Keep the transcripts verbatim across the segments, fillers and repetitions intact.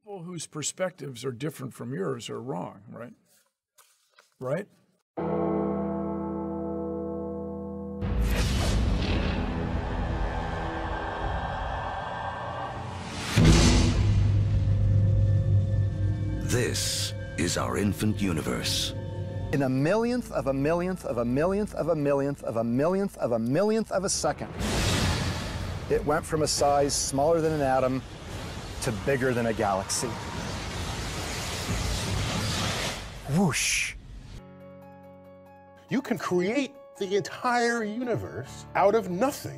People whose perspectives are different from yours are wrong, right? Right? This is our infant universe. In a millionth of a millionth of a millionth of a millionth of a millionth of a millionth of a second, it went from a size smaller than an atom to bigger than a galaxy. Whoosh. You can create the entire universe out of nothing.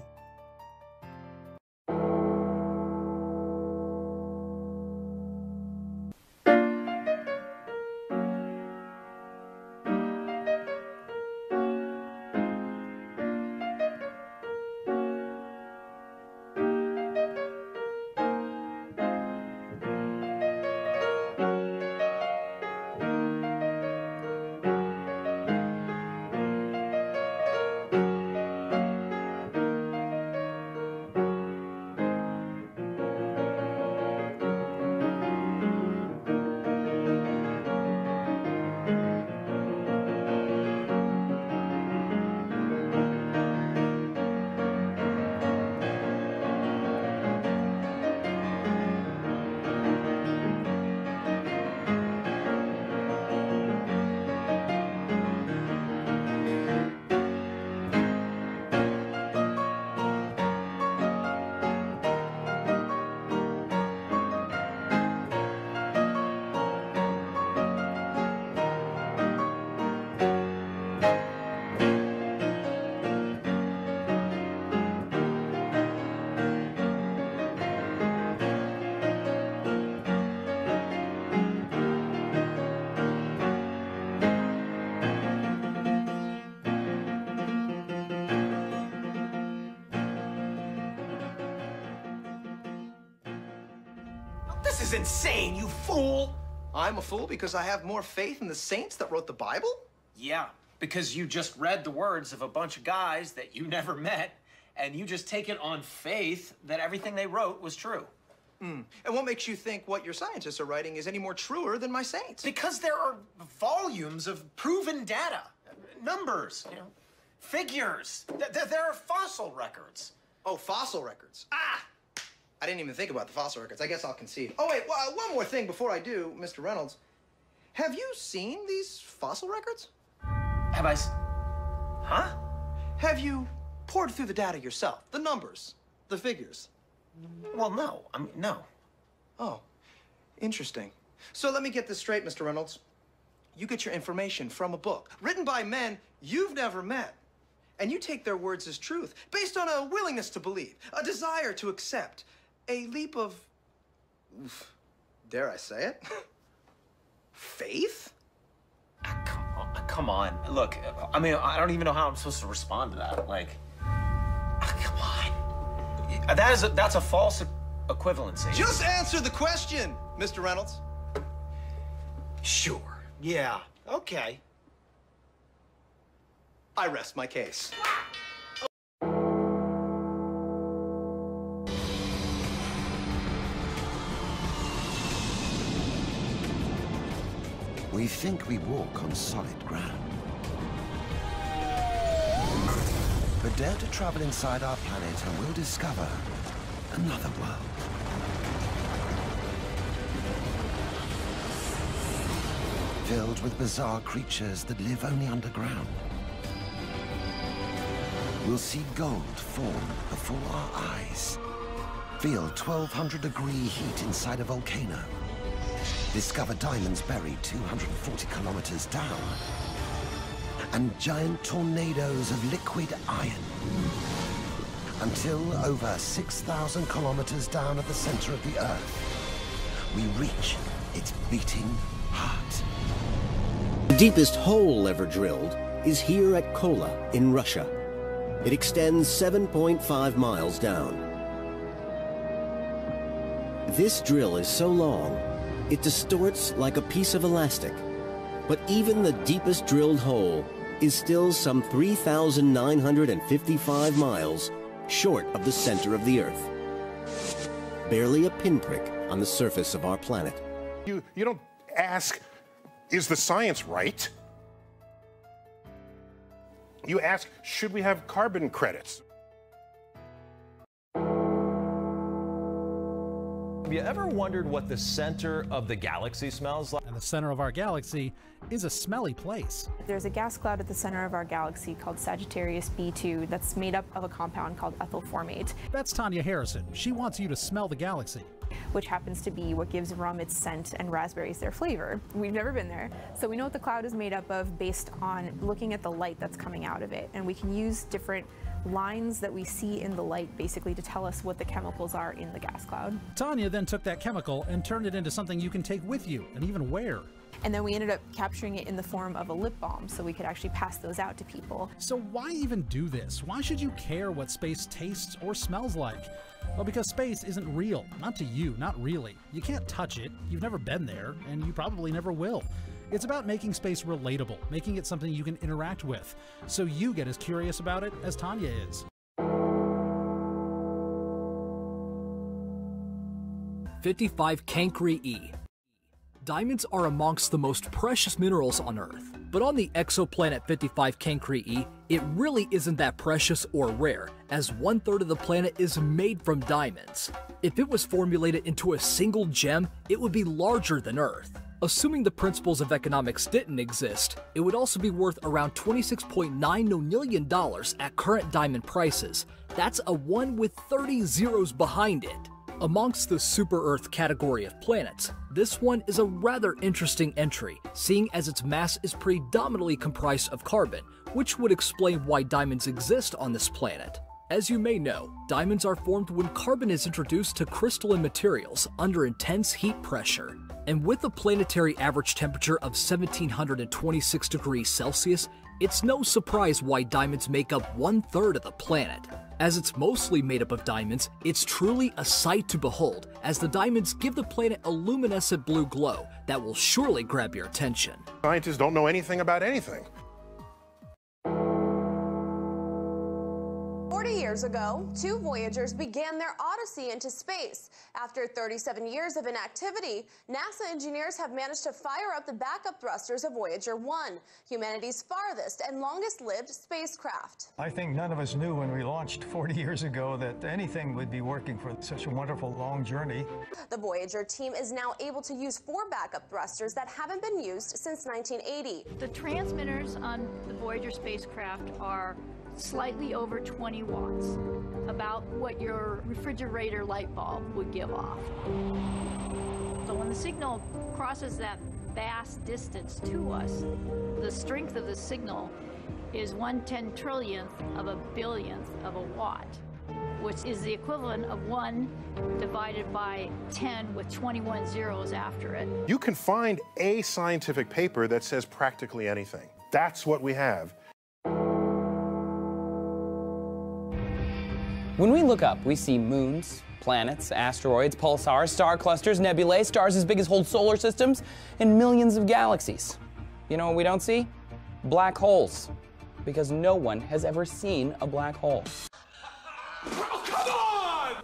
This is insane, you fool! I'm a fool because I have more faith in the saints that wrote the Bible? Yeah, because you just read the words of a bunch of guys that you never met, and you just take it on faith that everything they wrote was true. Mm. And what makes you think what your scientists are writing is any more truer than my saints? Because there are volumes of proven data, numbers, you know, figures. There, there are fossil records. Oh, fossil records. Ah! I didn't even think about the fossil records. I guess I'll concede. Oh, wait, well, one more thing before I do, Mister Reynolds. Have you seen these fossil records? Have I s- Huh? Have you poured through the data yourself? The numbers, the figures? Well, no. I mean, no. Oh, interesting. So let me get this straight, Mister Reynolds. You get your information from a book written by men you've never met, and you take their words as truth based on a willingness to believe, a desire to accept, a leap of, oof, dare I say it, faith? Ah, come on, come on. Look, I mean, I don't even know how I'm supposed to respond to that. Like, ah, come on. That is a, that's a false equivalency. Just answer the question, Mister Reynolds. Sure. Yeah. Okay. I rest my case. We think we walk on solid ground. But dare to travel inside our planet and we'll discover another world. Filled with bizarre creatures that live only underground. We'll see gold form before our eyes. Feel twelve hundred degree heat inside a volcano. Discover diamonds buried two hundred forty kilometers down. And giant tornadoes of liquid iron. Until over six thousand kilometers down at the center of the Earth, we reach its beating heart. The deepest hole ever drilled is here at Kola in Russia. It extends seven point five miles down. This drill is so long, it distorts like a piece of elastic. But even the deepest drilled hole is still some three thousand nine hundred fifty-five miles short of the center of the Earth. Barely a pinprick on the surface of our planet. You, you don't ask, is the science right? You ask, should we have carbon credits? Have you ever wondered what the center of the galaxy smells like? And the center of our galaxy is a smelly place. There's a gas cloud at the center of our galaxy called Sagittarius B two that's made up of a compound called ethyl formate. That's Tanya Harrison. She wants you to smell the galaxy, which happens to be what gives rum its scent and raspberries their flavor. We've never been there, so we know what the cloud is made up of based on looking at the light that's coming out of it. And we can use different lines that we see in the light basically to tell us what the chemicals are in the gas cloud. Tanya then took that chemical and turned it into something you can take with you and even wear. And then we ended up capturing it in the form of a lip balm so we could actually pass those out to people. So why even do this? Why should you care what space tastes or smells like? Well, because space isn't real. Not to you, not really. You can't touch it, you've never been there, and you probably never will. It's about making space relatable, making it something you can interact with, so you get as curious about it as Tanya is. fifty-five Cancri E. Diamonds are amongst the most precious minerals on Earth, but on the exoplanet fifty-five Cancri E, it really isn't that precious or rare, as one third of the planet is made from diamonds. If it was formulated into a single gem, it would be larger than Earth. Assuming the principles of economics didn't exist, it would also be worth around twenty-six point nine million dollars at current diamond prices. That's a one with thirty zeros behind it. Amongst the super-Earth category of planets, this one is a rather interesting entry, seeing as its mass is predominantly comprised of carbon, which would explain why diamonds exist on this planet. As you may know, diamonds are formed when carbon is introduced to crystalline materials under intense heat pressure. And with a planetary average temperature of one thousand seven hundred twenty-six degrees Celsius, it's no surprise why diamonds make up one third of the planet. As it's mostly made up of diamonds, it's truly a sight to behold, as the diamonds give the planet a luminescent blue glow that will surely grab your attention. Scientists don't know anything about anything. forty years ago, two Voyagers began their odyssey into space. After thirty-seven years of inactivity, NASA engineers have managed to fire up the backup thrusters of Voyager one, humanity's farthest and longest-lived spacecraft. I think none of us knew when we launched forty years ago that anything would be working for such a wonderful long journey. The Voyager team is now able to use four backup thrusters that haven't been used since nineteen eighty. The transmitters on the Voyager spacecraft are slightly over twenty watts, about what your refrigerator light bulb would give off. So when the signal crosses that vast distance to us, the strength of the signal is one ten trillionth of a billionth of a watt, which is the equivalent of one divided by ten with twenty-one zeros after it. You can find a scientific paper that says practically anything. That's what we have. When we look up, we see moons, planets, asteroids, pulsars, star clusters, nebulae, stars as big as whole solar systems, and millions of galaxies. You know what we don't see? Black holes. Because no one has ever seen a black hole. Oh, come on!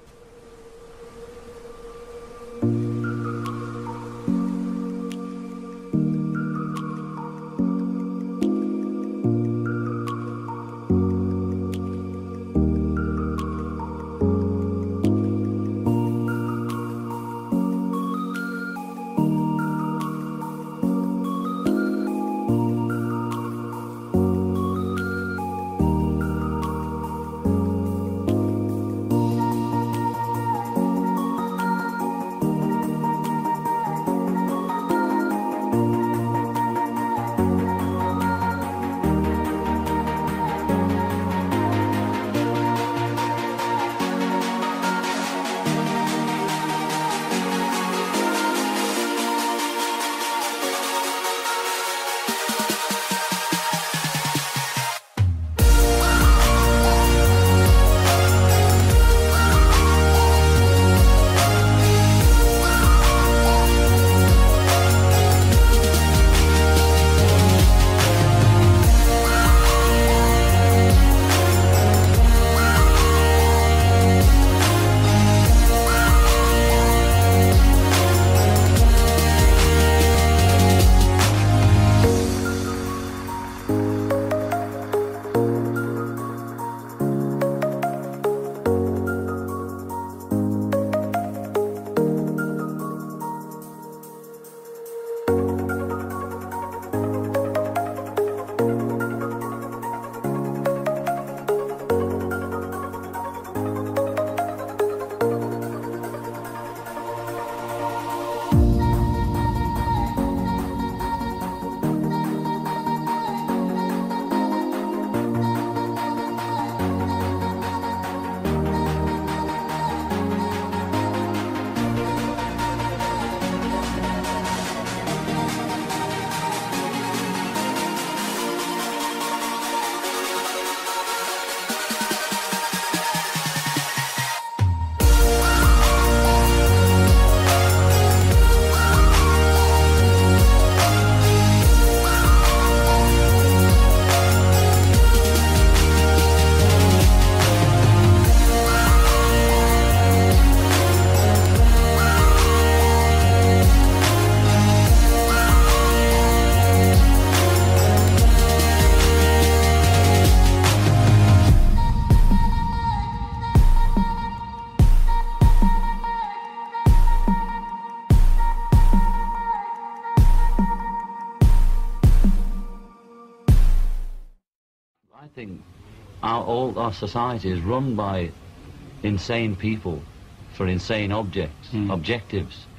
think our, all our society is run by insane people for insane objects, mm. objectives.